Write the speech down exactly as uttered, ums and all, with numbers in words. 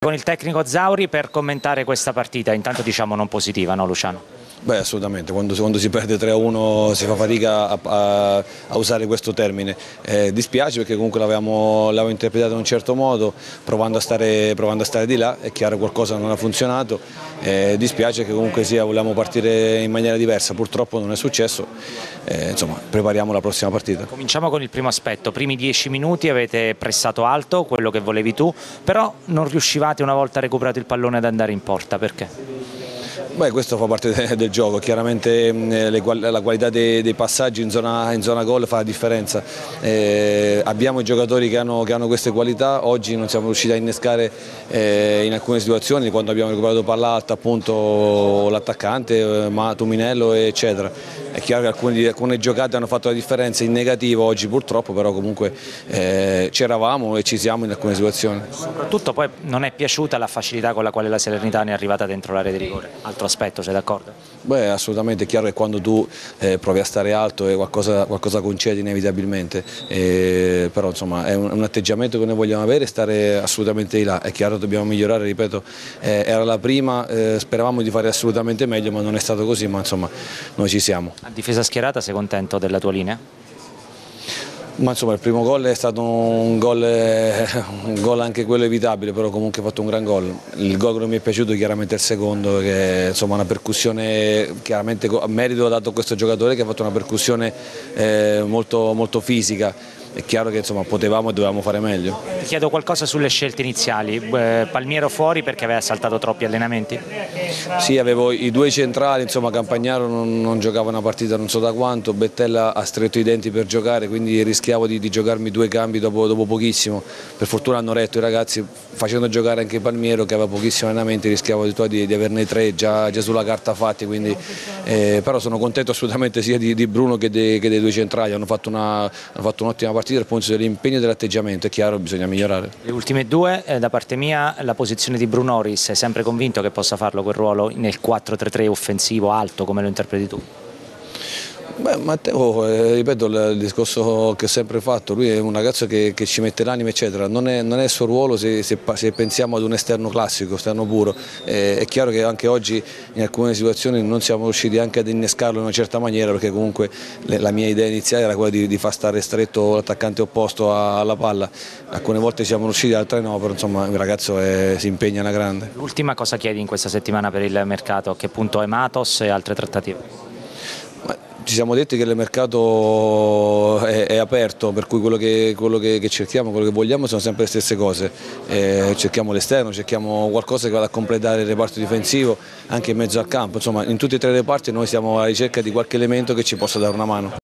con il tecnico Zauri per commentare questa partita, intanto diciamo non positiva, no Luciano? Beh, assolutamente, quando, quando si perde tre a uno si fa fatica a, a, a usare questo termine. Eh, dispiace perché comunque l'avevamo interpretato in un certo modo, provando a, stare, provando a stare di là, è chiaro che qualcosa non ha funzionato, eh, dispiace che comunque sia volevamo partire in maniera diversa, purtroppo non è successo, eh, insomma prepariamo la prossima partita. Cominciamo con il primo aspetto, primi dieci minuti avete pressato alto, quello che volevi tu, però non riuscivate una volta recuperato il pallone ad andare in porta, perché? Beh, questo fa parte de, del gioco, chiaramente le, la qualità dei, dei passaggi in zona, in zona gol fa la differenza. Eh, abbiamo i giocatori che hanno, che hanno queste qualità, oggi non siamo riusciti a innescare eh, in alcune situazioni, quando abbiamo recuperato palla alta appunto l'attaccante, eh, Tuminello eccetera. È chiaro che alcune, alcune giocate hanno fatto la differenza in negativo oggi purtroppo, però comunque eh, c'eravamo e ci siamo in alcune situazioni. Soprattutto poi non è piaciuta la facilità con la quale la Salernitana è arrivata dentro l'area di rigore, altro aspetto, sei d'accordo? Beh, assolutamente, è chiaro che quando tu eh, provi a stare alto e qualcosa, qualcosa concedi inevitabilmente, eh, però insomma è un, un atteggiamento che noi vogliamo avere e stare assolutamente di là, è chiaro che dobbiamo migliorare, ripeto, eh, era la prima, eh, speravamo di fare assolutamente meglio ma non è stato così, ma insomma noi ci siamo. A difesa schierata sei contento della tua linea? Ma insomma il primo gol è stato un gol, un gol anche quello evitabile, però comunque ha fatto un gran gol. Il gol che non mi è piaciuto è chiaramente il secondo, che insomma una percussione, chiaramente a merito ha dato questo giocatore che ha fatto una percussione eh, molto, molto fisica. È chiaro che insomma potevamo e dovevamo fare meglio. Ti chiedo qualcosa sulle scelte iniziali, eh, Palmiero fuori perché aveva saltato troppi allenamenti? Sì, avevo i due centrali, insomma Campagnaro non, non giocava una partita non so da quanto, Bettella ha stretto i denti per giocare, quindi rischiavo di, di giocarmi due cambi dopo, dopo pochissimo. Per fortuna hanno retto i ragazzi, facendo giocare anche Palmiero che aveva pochissimi allenamenti, rischiavo di, di, di averne tre già, già sulla carta fatti, quindi, eh, però sono contento assolutamente sia di, di Bruno che, de, che dei due centrali, hanno fatto un'ottima partita dal punto dell'impegno e dell'atteggiamento, è chiaro bisogna migliorare. Le ultime due, eh, da parte mia, la posizione di Bruno Oris, sei sempre convinto che possa farlo quel ruolo nel quattro tre tre offensivo alto come lo interpreti tu? Beh, Matteo, eh, ripeto il discorso che ho sempre fatto, lui è un ragazzo che, che ci mette l'anima eccetera, non è, non è il suo ruolo se, se, se pensiamo ad un esterno classico, esterno puro, eh, è chiaro che anche oggi in alcune situazioni non siamo riusciti anche ad innescarlo in una certa maniera perché comunque le, la mia idea iniziale era quella di, di far stare stretto l'attaccante opposto alla palla, alcune volte siamo riusciti, altre no, però insomma il ragazzo è, si impegna alla grande. L'ultima cosa chiedi in questa settimana per il mercato, a che punto è Matos e altre trattative? Ci siamo detti che il mercato è, è aperto, per cui quello, che, quello che, che cerchiamo, quello che vogliamo sono sempre le stesse cose, eh, cerchiamo l'esterno, cerchiamo qualcosa che vada a completare il reparto difensivo anche in mezzo al campo, insomma in tutti e tre i reparti noi siamo alla ricerca di qualche elemento che ci possa dare una mano.